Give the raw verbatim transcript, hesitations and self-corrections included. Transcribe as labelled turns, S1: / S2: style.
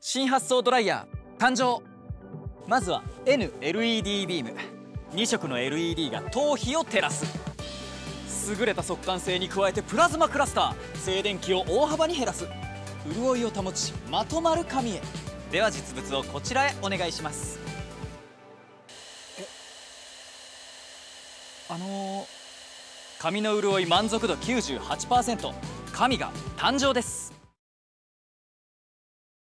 S1: 新発想ドライヤー誕生。まずは エヌエルイーディー ビーム。に色の エルイーディー が頭皮を照らす。優れた速乾性に加えてプラズマクラスター、静電気を大幅に減らす。潤いを保ちまとまる髪へ。では実物をこちらへお願いします。えあのー、髪の潤い満足度 きゅうじゅうはちパーセント、髪が誕生です。